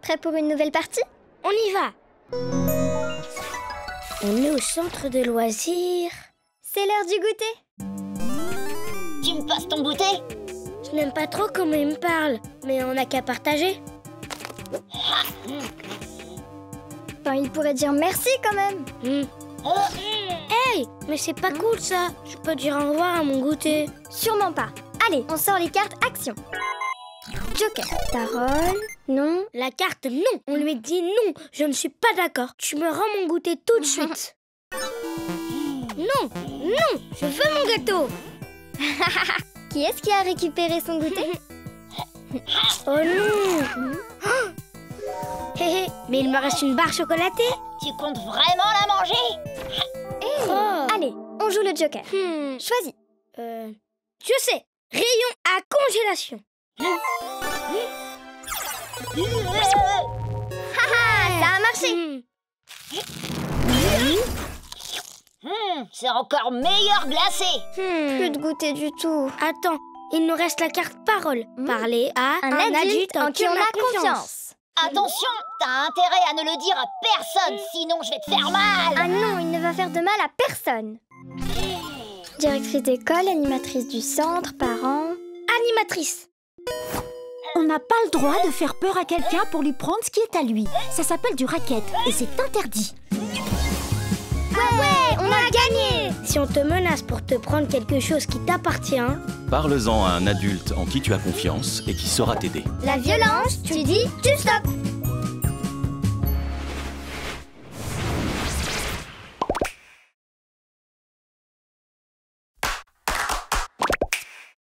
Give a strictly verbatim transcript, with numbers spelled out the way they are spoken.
Prêt pour une nouvelle partie? On y va. On est au centre de loisirs. C'est l'heure du goûter. Tu me passes ton goûter? Je n'aime pas trop comment il me parle, mais on n'a qu'à partager. Enfin, il pourrait dire merci quand même. Mmh. Hey, mais c'est pas cool ça. Je peux dire au revoir à mon goûter. Sûrement pas. Allez, on sort les cartes action. Joker. Parole. Non. La carte non. On lui dit non. Je ne suis pas d'accord. Tu me rends mon goûter tout de suite. Non, non, je veux mon gâteau. Qui est-ce qui a récupéré son goûter? Oh non. Hé hé, mais il me reste une barre chocolatée. Tu comptes vraiment la manger? Hey. Oh. Allez, on joue le Joker. Hmm. Choisis. Euh, je sais. Rayon à congélation. Haha, ça a marché. Hmm. Mmh, c'est encore meilleur glacé. Hmm. Plus de goûter du tout. Attends, il nous reste la carte parole. Hmm. Parler à Un, adulte, en qui on a confiance. Attention, t'as intérêt à ne le dire à personne, sinon je vais te faire mal. Ah non, il ne va faire de mal à personne. Directrice d'école, animatrice du centre, parents... Animatrice. On n'a pas le droit de faire peur à quelqu'un pour lui prendre ce qui est à lui. Ça s'appelle du racket et c'est interdit. Ah ouais, on a gagné. Si on te menace pour te prendre quelque chose qui t'appartient... Parle-en à un adulte en qui tu as confiance et qui saura t'aider. La violence, tu dis, tu stoppes.